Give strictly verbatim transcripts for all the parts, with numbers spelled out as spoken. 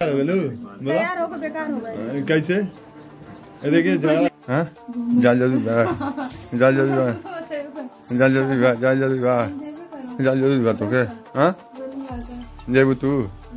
तैयार होकर बेकार हो गए कैसे? देखिए हाँ जाल जल्दी जाल जल्दी जाल जल्दी जाल जल्दी जाल जल्दी बात हो गए। हाँ जब तू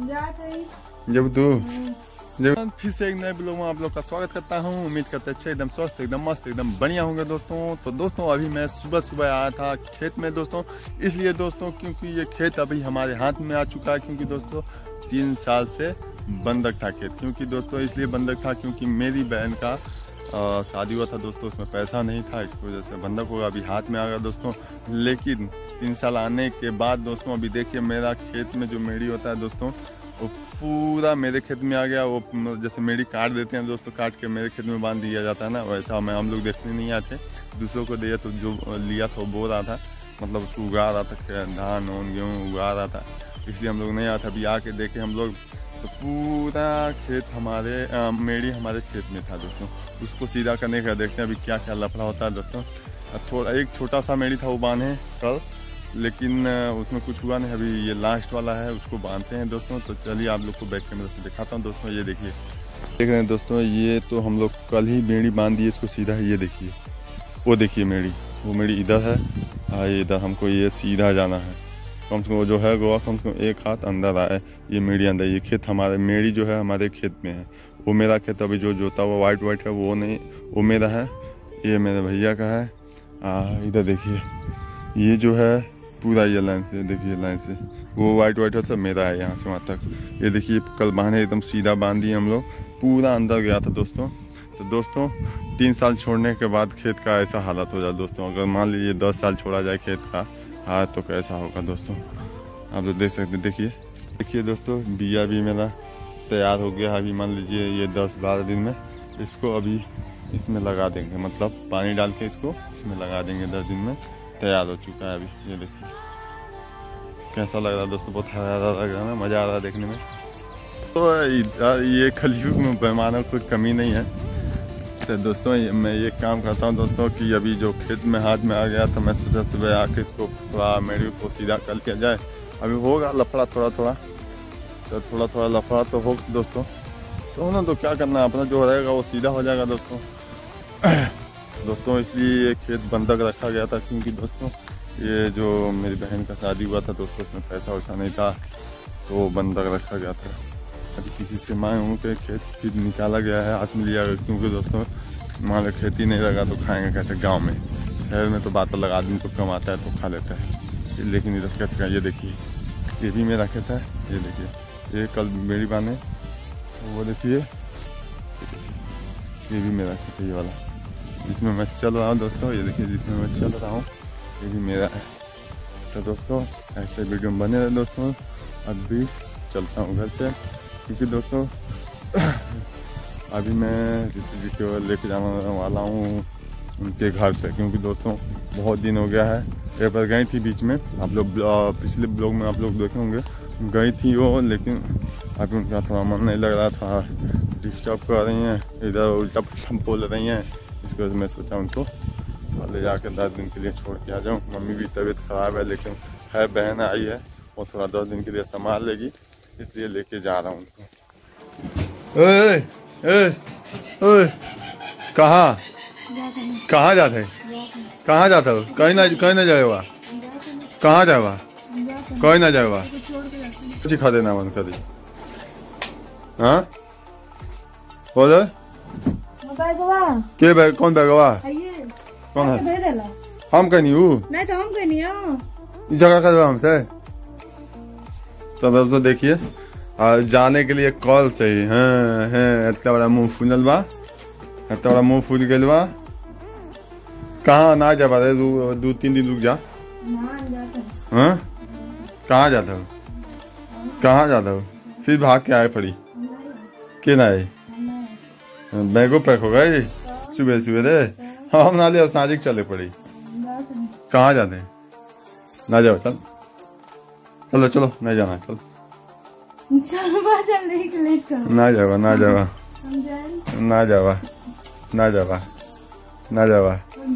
जब तू फिर से एक नए ब्लॉग में आप लोग का स्वागत करता हूँ। उम्मीद करते अच्छे एकदम स्वस्थ एकदम मस्त एकदम बढ़िया होंगे दोस्तों। तो दोस्तों अभी मैं सुबह सुबह आया था खेत में दोस्तों, इसलिए दोस्तों क्योंकि ये खेत अभी हमारे हाथ में आ चुका है। क्योंकि दोस्तों तीन साल से बंधक था खेत, क्योंकि दोस्तों इसलिए बंधक था क्योंकि मेरी बहन का आ, शादी हुआ था दोस्तों, उसमें पैसा नहीं था, इसकी वजह से बंधक होगा। अभी हाथ में आ गया दोस्तों। लेकिन तीन साल आने के बाद दोस्तों अभी देखिए मेरा खेत में जो मेढ़ी होता है दोस्तों वो पूरा मेरे खेत में आ गया। वो जैसे मेढ़ी काट देते हैं दोस्तों, काट के मेरे खेत में बांध दिया जाता है ना, वैसा हमें हम लोग देखने नहीं आते, दूसरों को दिया। तो जो लिया था वो बो रहा था, मतलब उसको उगा रहा था, धान और गेहूँ उगा रहा था, इसलिए हम लोग नहीं आते। अभी आके देखे हम लोग तो पूरा खेत हमारे मेढ़ी हमारे खेत में था दोस्तों। उसको सीधा करने का देखते हैं अभी क्या क्या लफड़ा होता है दोस्तों। थोड़ा एक छोटा सा मेढ़ी था वो बांधे कल, लेकिन उसमें कुछ हुआ नहीं। अभी ये लास्ट वाला है, उसको बांधते हैं दोस्तों। तो चलिए आप लोग को बैक कैमरे से दिखाता हूँ दोस्तों। ये देखिए देख रहे हैं दोस्तों, ये तो हम लोग कल ही मेढ़ी बांध दिए इसको सीधा। ये देखिए वो देखिए मेढ़ी, वो मेढ़ी इधर है, हाँ ये इधर हमको ये सीधा जाना है। कम से कम वो जो है गोवा कम से कम एक हाथ अंदर आए, ये मेढ़ी अंदर। ये खेत हमारे मेढ़ी जो है हमारे खेत में है। वो मेरा खेत अभी जो जोता हुआ वाइट वाइट है वो नहीं, वो मेरा है, ये मेरे भैया का है। आ इधर देखिए ये जो है पूरा ये लाइन से देखिए, लाइन से वो वाइट वाइट है सब मेरा है यहाँ से वहाँ तक। ये देखिए कल बांधे एकदम सीधा बांध दिए हम लोग, पूरा अंदर गया था दोस्तों। तो दोस्तों तीन साल छोड़ने के बाद खेत का ऐसा हालत हो जाए दोस्तों। अगर मान लीजिए दस साल छोड़ा जाए खेत का हाथ तो कैसा होगा दोस्तों, आप तो देख सकते। देखिए देखिए दोस्तों बिया भी मेरा तैयार हो गया। अभी मान लीजिए ये दस बारह दिन में इसको अभी इसमें लगा देंगे, मतलब पानी डाल के इसको इसमें लगा देंगे। दस दिन में तैयार हो चुका है अभी। ये देखिए कैसा लग रहा है दोस्तों, बहुत हरा हरा लग रहा है ना, मज़ा आ रहा है देखने में। तो ये कलयुग में बेईमानों कोई कमी नहीं है। तो दोस्तों मैं ये काम करता हूँ दोस्तों कि अभी जो खेत में हाथ में आ गया तो मैं सुबह सुबह आके इसको थोड़ा मेढ़ी को सीधा कर लिया जाए। अभी होगा लफड़ा थोड़ा थोड़ा, तो थोड़ा थोड़ा लफड़ा तो हो दोस्तों। तो ना तो क्या करना, अपना जो रहेगा वो सीधा हो जाएगा दोस्तों। दोस्तों इसलिए ये खेत बंधक रखा गया था क्योंकि दोस्तों ये जो मेरी बहन का शादी हुआ था दोस्तों उसमें पैसा वैसा नहीं था, तो बंधक रखा गया था। अभी किसी से मांग के खेत फिर निकाला गया है, हाथ में लिया गया। क्योंकि दोस्तों मान लो खेती नहीं लगा तो खाएंगे कैसे गांव में। शहर में तो बात अलग, आदमी तो कम आता है तो खा लेता है, लेकिन इधर कैसे का। ये देखिए ये भी मेरा खेत है। ये देखिए ये कल मेढ़ी बांधे, वो देखिए ये भी मेरा खेत है, ये वाला जिसमें मैं चल रहा हूँ दोस्तों। ये देखिए जिसमें मैं चल रहा हूँ ये भी मेरा है। तो दोस्तों ऐसे वीडियो में बने रहे दोस्तों। अभी चलता हूँ घर पे, क्योंकि दोस्तों अभी मैं ऋतु जी को लेके जाने वाला हूँ उनके घर पे। क्योंकि दोस्तों बहुत दिन हो गया है, एक बार गई थी बीच में, आप लोग पिछले ब्लॉग में आप लोग देखे होंगे, गई थी वो। लेकिन अभी उनका थोड़ा मन नहीं लग रहा था, डिस्टर्ब कर रही हैं, इधर उल्टा पुल्टा बोल रही हैं। इसकी वजह से मैं सोचा उनको ले जाकर दस दिन के लिए छोड़ के आ जाऊँ। मम्मी भी तबीयत ख़राब है, लेकिन है बहन आई है, वो थोड़ा दस दिन के लिए संभाल लेगी, इसलिए लेके जा रहा हूँ उनको। ओए ओए ओए कहाँ कहाँ जाते कहाँ जाता हो? कहीं ना कहीं ना जाएगा, कहाँ जाएगा, कहीं ना जाएगा, कुछ खा देना मन कर दी। हाँ बोलो के बैग, कौन बैगवा कौन है? हम कहीं हूँ नहीं तो हम कहीं नहीं झगड़ा कर हमसे। तो दोस्तों देखिए जाने के लिए कॉल से ही हाँ हाँ इतना बड़ा मुंह फूलल बा, इतना बड़ा मुंह फूल गया बा। कहाँ ना जा पा दो, दो तीन दिन रुक जा। हाँ कहाँ जाता हो, कहाँ जाता हो? फिर भाग के आए पड़ी के ना आए, बैगो पैक हो गए सुबह सुबह रे। हम ना ले साजिक चले पड़ी। कहाँ जाते हैं? ना जाओ चल, चलो चलो नहीं जाना चल, ना जावा ना जावा ना जावा ना जावा ना जावा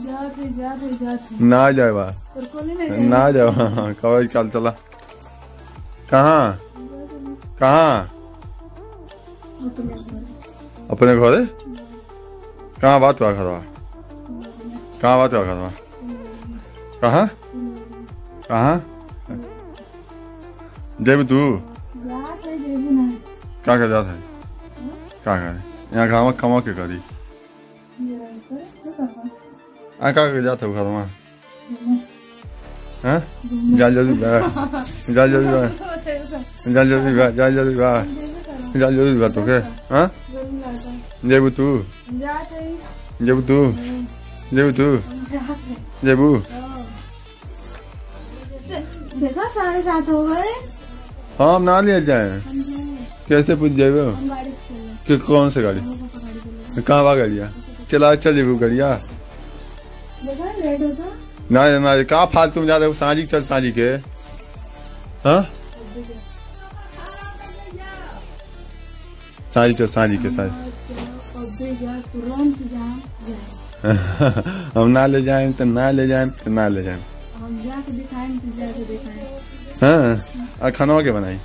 ना जावा ना जावा कब चल चला। कहाँ कहाँ अपने घरे कहाँ बात हुआ खरवा कहाँ बात हुआ खरवा कहाँ कहाँ जेब तू क्या कर जाता है क्या करे यहाँ गाँव कमा के करी आ क्या कर जाता है खरवा हाँ जल जल्दी जल जल्दी जल जल्दी जल जल्दी जल जल्दी बात ओके हाँ जेबू तू जेबू तू जेबू तू जेबू देखा साढ़े सात हो गए। हाँ हम ना ले जाए कैसे पूछ जाए कि कौन से गाड़ी कहाँ बा गाड़िया चला चल जेबू गाड़िया लेट होता ना ना कहाँ फालतू में जाते साझी चल साझी के हाँ साझी चल साझी के साझी हम ना ले जाए तो ना ले जाए तो ना ले जाए हम जाके दिखाएं तो जाके दिखाएं। हाँ खाना के बनाई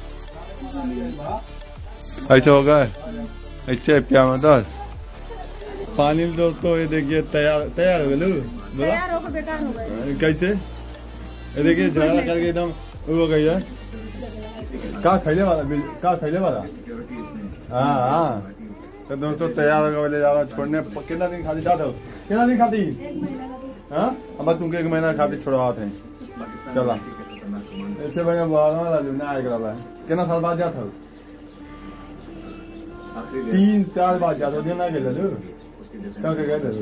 ऐसे हो गए ऐसे प्या में दस पानी दोस्तों ये देखिए तैयार तैयार हो गए तैयार होकर बेकार हो गए कैसे ये देखिए झगड़ा करके एकदम हो गई है का खैले वाला का खैले वाला हाँ हाँ तो दोस्तों तैयार होकर ले जा रहा छोड़ने कितना दिन खाती चाहते हो कितना दिन खाती हाँ अब तुमके एक महीना खाती छोड़वा थे चला ऐसे बढ़िया ना आएगा कितना साल बाद जाता हो तीन साल बाद जाता दिन ना गए लो क्या गए थे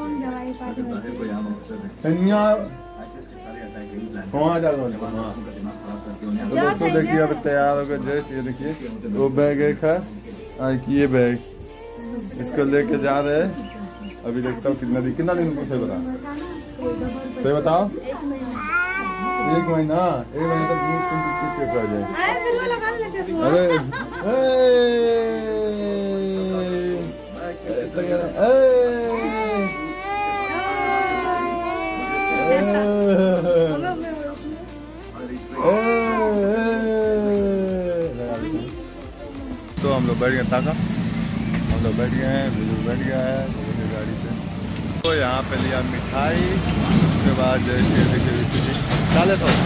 वहाँ जा दोस्तों देखिए अब तैयार होकर जस्ट ये देखिए वो बैग एक है ये बैग इसको लेके जा रहे हैं अभी देखता हूँ कितना दिन कितना दिन को सही बता सही बताओ एक महीना एक महीना तक मुझ तुम चुप के कर जाए तो हम लोग बैठ गए ताका हम लोग बैठ गए हैं बिल्कुल बैठ गया है गाड़ी पे तो यहाँ पे लिया मिठाई उसके बाद डाले तो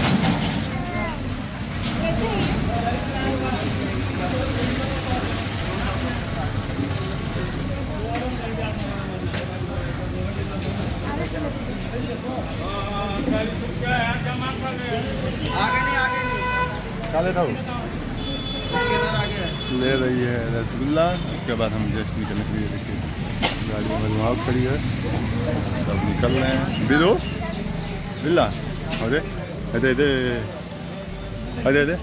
आगे नहीं आगे नहीं डाले तो आगे ले रही है रसगुल्ला उसके बाद हम जस्ट निकलने के लिए देखिए गाड़ी हमारी वहाँ खड़ी है तब निकल रहे हैं बिलो बिल्ला अरे अरे अरे अरे अरे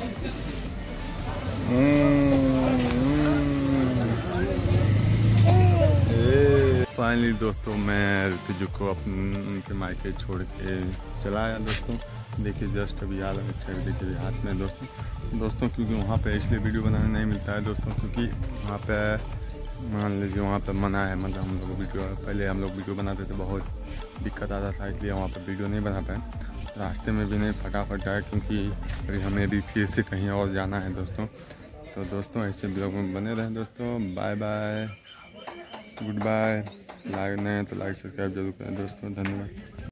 फाइनली दोस्तों मैं ऋतुजू को अपने उनके मायके छोड़ के चला आया दोस्तों देखिए जस्ट अभी आ रहा है देखिए हाथ में दोस्तों दोस्तों क्योंकि वहाँ पे इसलिए वीडियो बनाने नहीं मिलता है दोस्तों क्योंकि वहाँ पे मान लीजिए वहाँ पे मना है मतलब हम लोग वीडियो पहले हम लोग वीडियो बनाते थे बहुत दिक्कत आता था इसलिए वहाँ पे वीडियो नहीं बना पाए रास्ते में भी नहीं फटाफट जाए क्योंकि अभी हमें भी फिर से कहीं और जाना है दोस्तों तो दोस्तों ऐसे ब्लॉग में बने रहें दोस्तों bye bye good bye like नहीं तो लाइक सब्सक्राइब जरूर करें दोस्तों धन्यवाद।